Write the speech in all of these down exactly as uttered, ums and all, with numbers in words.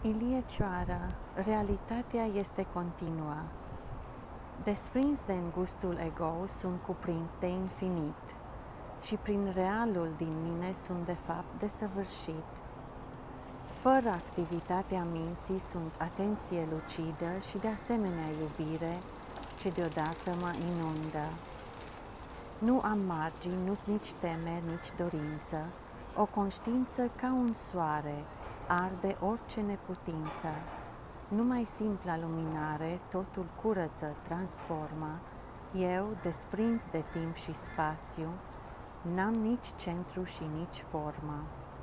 Ilie Cioară, realitatea este continuă. Desprins de îngustul ego, sunt cuprins de infinit și prin realul din mine sunt de fapt desăvârșit. Fără activitatea minții sunt atenție lucidă și de asemenea iubire ce deodată mă inundă. Nu am margini, nu-s nici temeri, nici dorință, o conștiință ca un soare, arde orice neputință. Numai simpla luminare totul curăță, transformă. Eu, desprins de timp și spațiu, n-am nici centru și nici formă.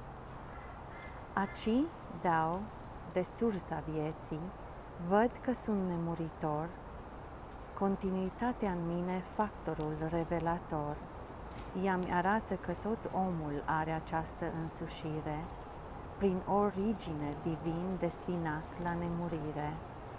Aci dau de sursa vieții, văd că sunt nemuritor, continuitatea în mine factorul revelator. Ea mi arată că tot omul are această însușire, prin origine divin destinat la nemurire.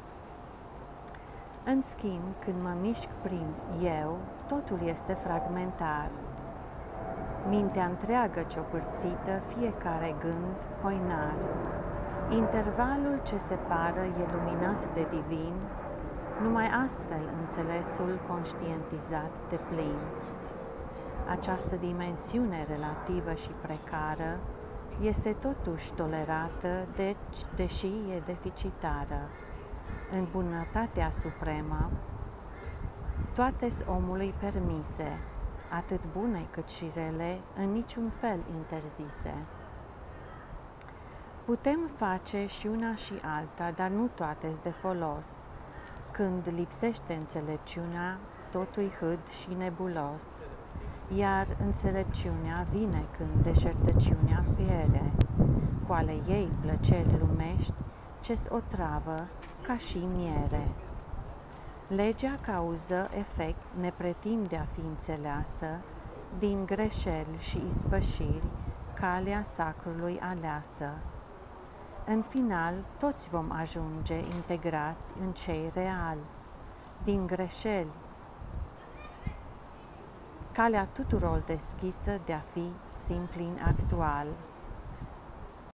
În schimb, când mă mișc prin eu, totul este fragmentar. Mintea întreagă ciopârțită, fiecare gând hoinar. Intervalul ce separă e luminat de divin, numai astfel înțelesul conștientizat de plin. Această dimensiune relativă și precară este totuși tolerată, deci, deși e deficitară. În bunătatea supremă, toate-s omului permise, atât bune cât și rele, în niciun fel interzise. Putem face și una și alta, dar nu toate-s de folos. Când lipsește înțelepciunea, totul-i hâd și nebulos. Iar înțelepciunea vine când deșertăciunea piere, cu ale ei plăceri lumești, ce-s o travă ca și miere. Legea cauză-efect ne pretinde a fi înțeleasă, din greșeli și ispășiri, calea sacrului aleasă. În final, toți vom ajunge integrați în cei real, din greșeli, calea tuturor deschisă de a fi simplin actual.